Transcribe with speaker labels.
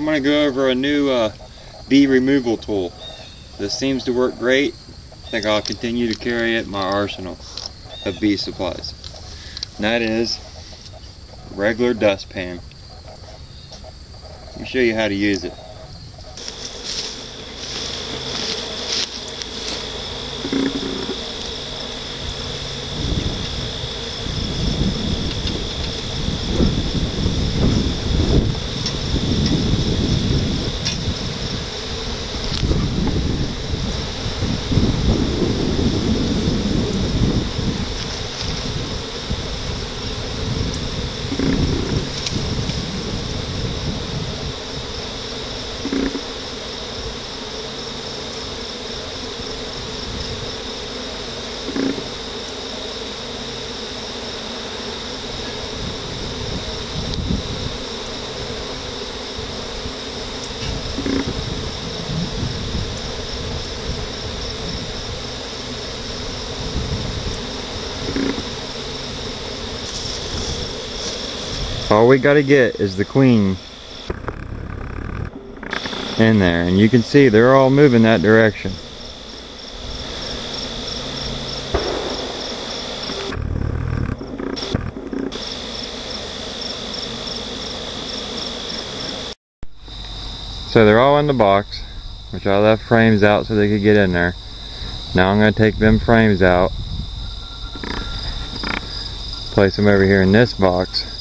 Speaker 1: I'm going to go over a new bee removal tool. This seems to work great. I think I'll continue to carry it in my arsenal of bee supplies. And that is a regular dustpan. Let me show you how to use it. All we gotta get is the queen in there, and you can see they're all moving that direction. So they're all in the box, which I left frames out so they could get in there. Now I'm going to take them frames out, place them over here in this box.